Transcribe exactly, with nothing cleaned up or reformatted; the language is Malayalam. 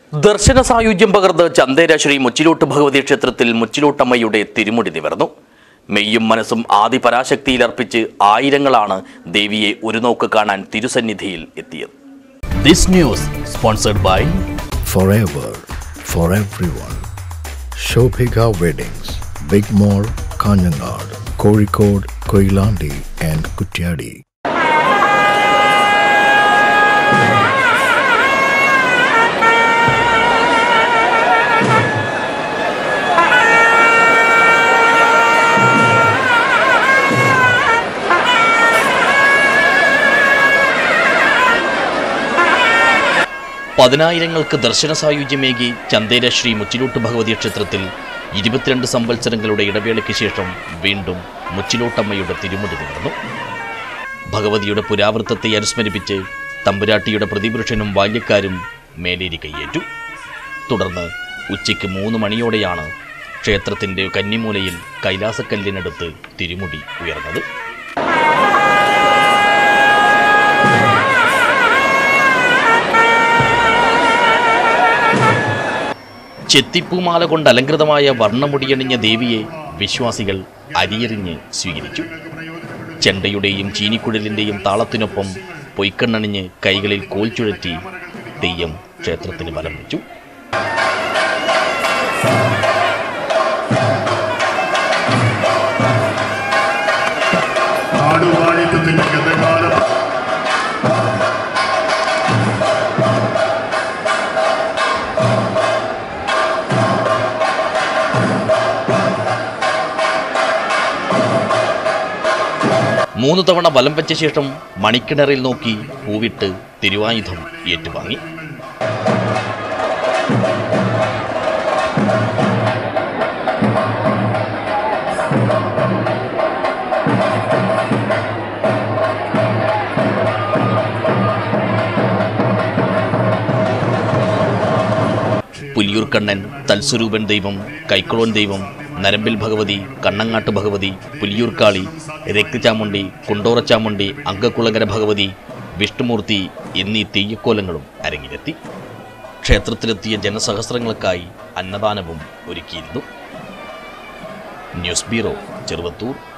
ദർശന സായുജ്യം പകർന്ന് ചന്ദേര ശ്രീ മുച്ചിലോട്ട് ഭഗവതി ക്ഷേത്രത്തിൽ മുച്ചിലോട്ടമ്മയുടെ തിരുമുടി നിവർന്നു. മെയ്യും മനസ്സും ആദി പരാശക്തിയിൽ അർപ്പിച്ച് ആയിരങ്ങളാണ് ദേവിയെ ഒരു നോക്ക് കാണാൻ തിരുസന്നിധിയിൽ എത്തിയത്. This news sponsored by Forever for everyone. Shobhika Weddings, Big Mall, Kanjangad, Kozhikode, Koilandi and Kuttiyadi. പതിനായിരങ്ങൾക്ക് ദർശന സായുജ്യമേകി ചന്ദേര ശ്രീ മുച്ചിലോട്ട് ഭഗവതി ക്ഷേത്രത്തിൽ ഇരുപത്തിരണ്ട് സംവത്സരങ്ങളുടെ ഇടവേളയ്ക്ക് ശേഷം വീണ്ടും മുച്ചിലോട്ടമ്മയുടെ തിരുമുടി നിവർന്നു. ഭഗവതിയുടെ പുരാവൃത്തത്തെ അനുസ്മരിപ്പിച്ച് തമ്പുരാട്ടിയുടെ പ്രതിപുരുഷനും ബാല്യക്കാരും മേലേരി കൈയേറ്റു. തുടർന്ന് ഉച്ചയ്ക്ക് മൂന്ന് മണിയോടെയാണ് ക്ഷേത്രത്തിൻ്റെ കന്നിമൂലയിൽ കൈലാസക്കല്ലിനടുത്ത് തിരുമുടി ഉയർന്നത്. ചെത്തിപ്പൂമാല കൊണ്ട് അലങ്കൃതമായ വർണ്ണമുടിയണിഞ്ഞ ദേവിയെ വിശ്വാസികൾ അരിയെറിഞ്ഞ് സ്വീകരിച്ചു. ചെണ്ടയുടെയും ചീനിക്കുഴലിൻ്റെയും താളത്തിനൊപ്പം പൊയ്ക്കണ്ണണിഞ്ഞ് കൈകളിൽ കോൽ ചുഴറ്റി തെയ്യം ക്ഷേത്രത്തിന് ബലം വെച്ചു. മൂന്ന് തവണ വലം വെച്ച ശേഷം മണിക്കിണറിൽ നോക്കി പൂവിട്ട് തിരുവായുധം ഏറ്റുവാങ്ങി. പുലിയൂർക്കണ്ണൻ, തൽസ്വരൂപൻ ദൈവം, കൈക്കുളോൻ ദൈവം, നരമ്പിൽ ഭഗവതി, കണ്ണങ്ങാട്ട് ഭഗവതി, പുലിയൂർക്കാളി, രക്തചാമുണ്ടി, കുണ്ടോറച്ചാമുണ്ടി, അങ്കക്കുളങ്ങര ഭഗവതി, വിഷ്ണുമൂർത്തി എന്നീ തെയ്യക്കോലങ്ങളും അരങ്ങിലെത്തി. ക്ഷേത്രത്തിലെത്തിയ ജനസഹസ്രങ്ങൾക്കായി അന്നദാനവും ഒരുക്കിയിരുന്നു. News bureau, Cheruvathur.